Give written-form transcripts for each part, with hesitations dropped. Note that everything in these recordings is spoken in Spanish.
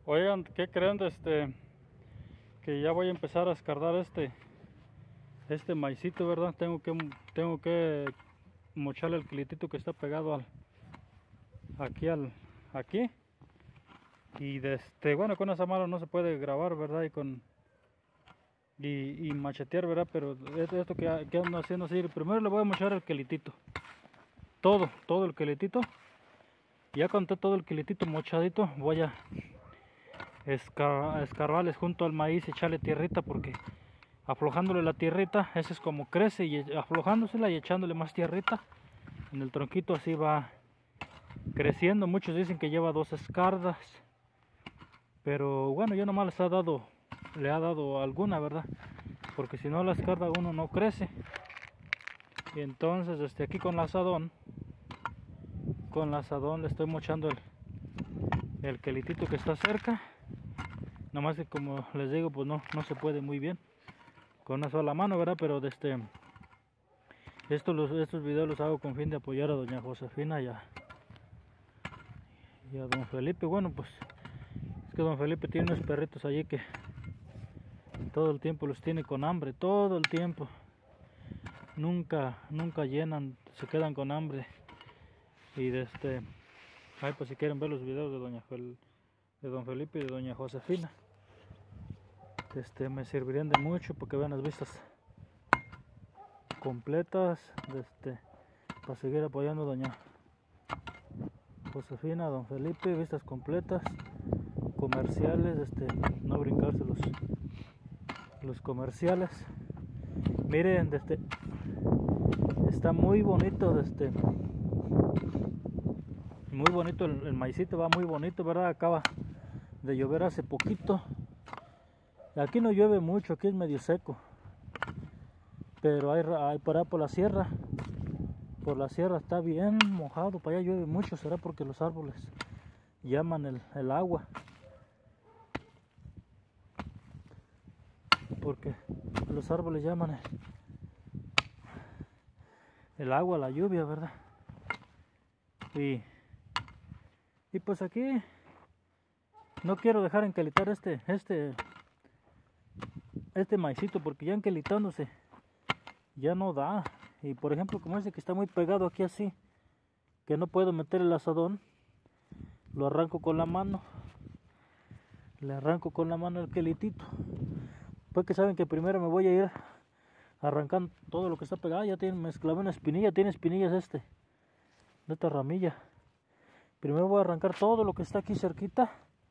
Oigan, ¿qué creen de que ya voy a empezar a escardar este maicito, ¿verdad? Tengo que mocharle el kilitito que está pegado aquí aquí. Y bueno, con esa mano no se puede grabar, ¿verdad? Y machetear, ¿verdad? Pero esto que ando haciendo así, primero le voy a mochar el kilitito. Todo el kilitito. Ya con todo el kilitito mochadito, voy a escarbarles junto al maíz, echarle tierrita, porque aflojándole la tierrita, ese es como crece, y aflojándosela y echándole más tierrita en el tronquito, así va creciendo. Muchos dicen que lleva 2 escardas, pero bueno, yo nomás le ha dado alguna, ¿verdad? Porque si no la escarda uno no crece. Y entonces aquí con la asadón le estoy mochando el quelitito que está cerca. Nomás que, como les digo, pues no se puede muy bien con una sola mano, ¿verdad? Pero estos videos los hago con fin de apoyar a doña Josefina y a don Felipe. Bueno, pues es que don Felipe tiene unos perritos allí que todo el tiempo los tiene con hambre, todo el tiempo. Nunca llenan, se quedan con hambre. Y ay, pues si quieren ver los videos de don Felipe y de doña Josefina, me servirían de mucho, porque vean las vistas completas, para seguir apoyando a doña Josefina, a don Felipe, vistas completas, comerciales, no brincarse los comerciales. Miren, está muy bonito, muy bonito el maicito, va muy bonito, ¿verdad? Acaba de llover hace poquito. Aquí no llueve mucho, aquí es medio seco, pero hay por la sierra. Por la sierra está bien mojado, para allá llueve mucho. Será porque los árboles llaman el agua, porque los árboles llaman el agua, la lluvia, ¿verdad? Y pues aquí no quiero dejar encalitar este maicito, porque ya encalitándose ya no da. Y por ejemplo, como ese que está muy pegado aquí así, que no puedo meter el asadón, lo arranco con la mano. Le arranco con la mano el quelitito. Pues que saben que primero me voy a ir arrancando todo lo que está pegado. Ya me esclavé una espinilla, tiene espinillas de esta ramilla. Primero voy a arrancar todo lo que está aquí cerquita.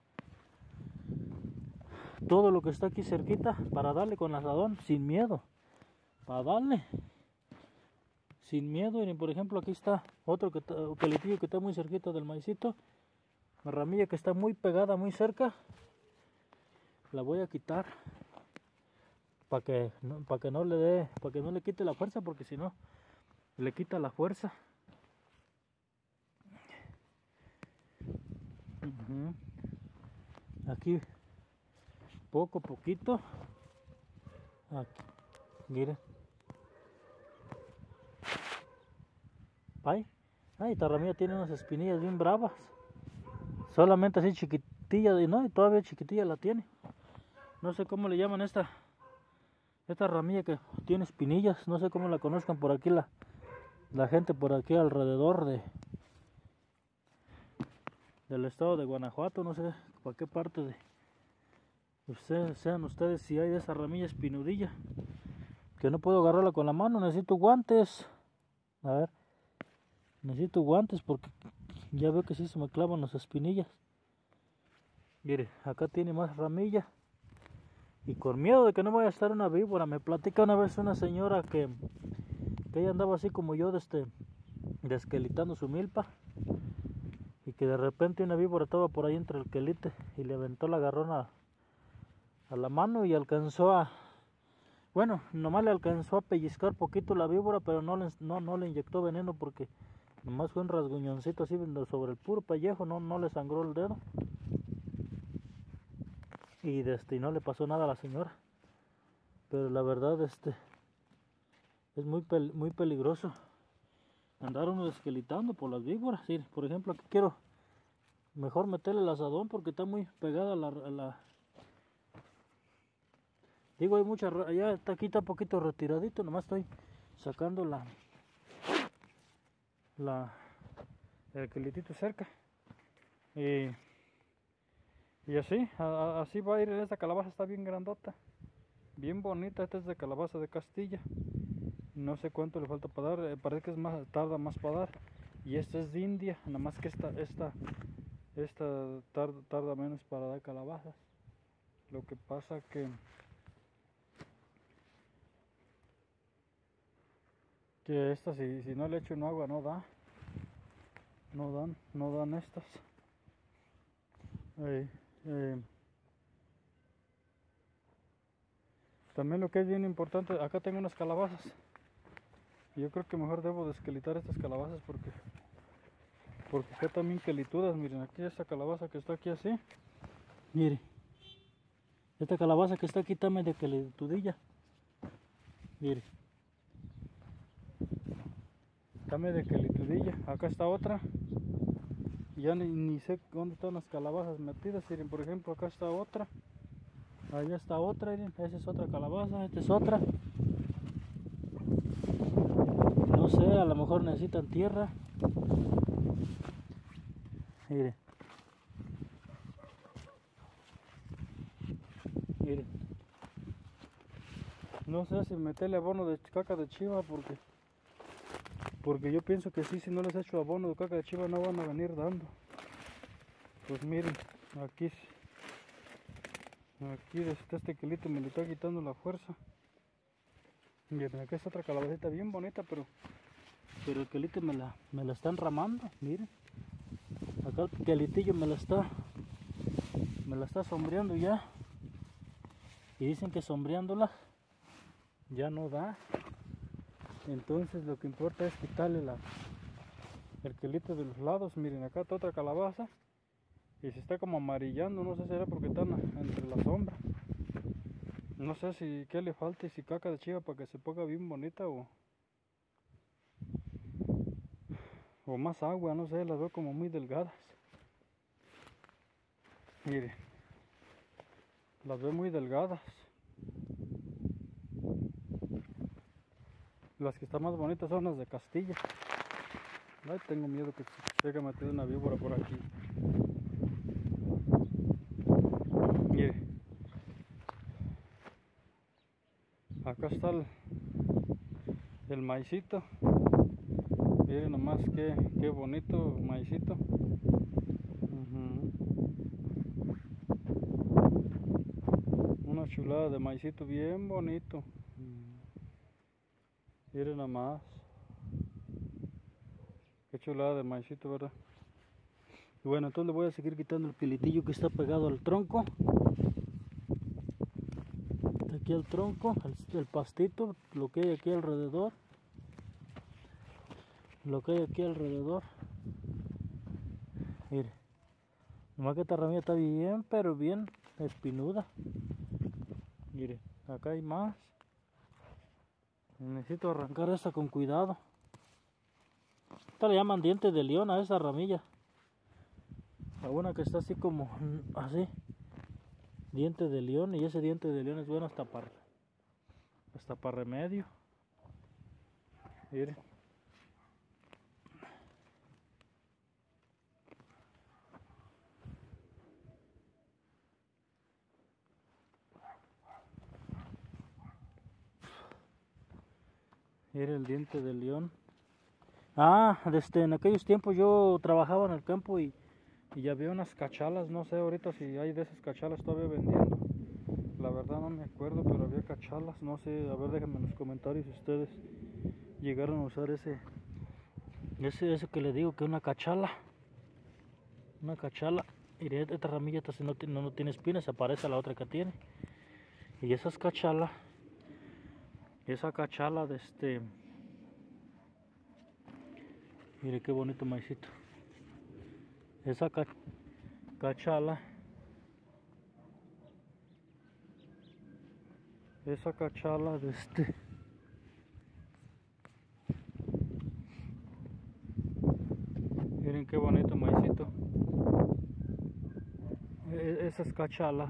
Todo lo que está aquí cerquita, para darle con el asadón sin miedo. Para darle sin miedo. Y por ejemplo, aquí está otro quelitillo que está muy cerquita del maicito. La ramilla que está muy pegada, muy cerca, la voy a quitar para que no le quite la fuerza, porque si no le quita la fuerza. Aquí poco a poquito. Aquí, miren. Ay, esta ramilla tiene unas espinillas bien bravas. Solamente así chiquitilla, y todavía chiquitilla la tiene. No sé cómo le llaman esta ramilla que tiene espinillas. No sé cómo la conozcan por aquí la gente por aquí alrededor del estado de Guanajuato. No sé por qué parte sean ustedes, si hay de esa ramilla espinudilla, que no puedo agarrarla con la mano. Necesito guantes. A ver, necesito guantes porque ya veo que sí se me clavan las espinillas. Mire, acá tiene más ramilla. Y con miedo de que no vaya a estar una víbora, me platica una vez una señora que ella andaba así como yo, desquelitando su milpa, y que de repente una víbora estaba por ahí entre el quelite y le aventó la garrona a la mano y bueno, nomás le alcanzó a pellizcar poquito la víbora, pero no le inyectó veneno, porque nomás fue un rasguñoncito así sobre el puro pellejo, no le sangró el dedo. Y no le pasó nada a la señora. Pero la verdad es muy peligroso andar uno desquelitando por las víboras. Sí, por ejemplo, aquí mejor meterle el asadón porque está muy pegada a la... Digo, hay mucha... Ya está aquí, está poquito retiradito, nomás estoy sacando el quelitito cerca. Y así, así va a ir. Esta calabaza está bien grandota, bien bonita. Esta es de calabaza de Castilla. No sé cuánto le falta para dar, parece que es más, tarda más para dar. Y esta es de India, nada más que esta tarda menos para dar calabazas. Lo que pasa que esta si no le echo en agua no da. No dan estas. También lo que es bien importante, acá tengo unas calabazas. Yo creo que mejor debo desquelitar estas calabazas porque acá también quelitudas. Miren, aquí esta calabaza que está aquí así. Mire, esta calabaza que está aquí está medio quelitudilla. Mire, está medio quelitudilla. Acá está otra. Ya ni sé dónde están las calabazas metidas. Miren, por ejemplo, acá está otra. Allá está otra, miren. Esa es otra calabaza, esta es otra. No sé, a lo mejor necesitan tierra. Mire. Mire. No sé si meterle abono de caca de chiva porque yo pienso que sí, si no les echo abono de caca de chiva no van a venir dando. Pues miren, aquí este quelito me le está quitando la fuerza. Miren, acá está otra calabacita bien bonita, pero el quelito me la está enramando. Miren, acá el quelitillo me la está sombreando ya. Y dicen que sombreándola ya no da. Entonces lo que importa es quitarle el quelito de los lados. Miren, acá está otra calabaza y se está como amarillando. No sé si será porque están entre la sombra. No sé si qué le falta y si caca de chiva para que se ponga bien bonita o más agua. No sé, las veo como muy delgadas. Mire, las veo muy delgadas. Las que están más bonitas son las de Castilla. Ay, tengo miedo que se haya metido una víbora por aquí. Mire, acá está el maicito. Miren nomás qué bonito maicito. Una chulada de maicito bien bonito. Miren nomás. Qué chulada de maicito, ¿verdad? Y bueno, entonces le voy a seguir quitando el quelitillo que está pegado al tronco. Aquí al tronco, el pastito, lo que hay aquí alrededor. Mire, nomás que esta ramilla está bien, pero bien espinuda. Mire, acá hay más. Necesito arrancar esta con cuidado. Esta le llaman diente de león a esa ramilla. A una que está así como así. Diente de león, y ese diente de león es bueno hasta para remedio. Mire. Mire el diente de león. En aquellos tiempos yo trabajaba en el campo y ya había unas cachalas. No sé ahorita si hay de esas cachalas todavía vendiendo. La verdad no me acuerdo, pero había cachalas. No sé, a ver, déjenme en los comentarios si ustedes llegaron a usar ese que le digo que es una cachala. Una cachala. Y esta ramilla no tiene espinas, se parece a la otra que tiene. Y esa cachala de mire qué bonito maicito. Esa cachala de miren qué bonito maicito. esas cachalas.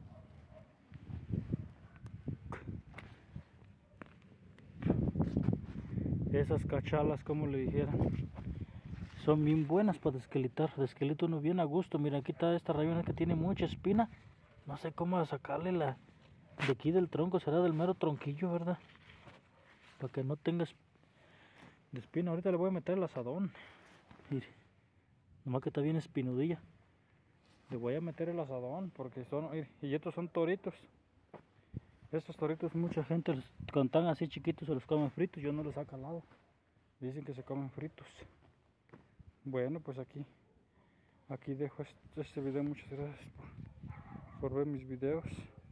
Esas cachalas, como le dijeran, son bien buenas para desqueletar. Desqueleta uno bien a gusto. Mira, aquí está esta rayona que tiene mucha espina. No sé cómo sacarle la de aquí del tronco. Será del mero tronquillo, ¿verdad? Para que no tengas de espina. Ahorita le voy a meter el asadón. Mire, nomás que está bien espinudilla. Le voy a meter el asadón porque son... Y estos son toritos. Estos toritos mucha gente cuando están así chiquitos se los comen fritos. Yo no los he calado. Dicen que se comen fritos. Bueno, pues aquí dejo este video. Muchas gracias por ver mis videos.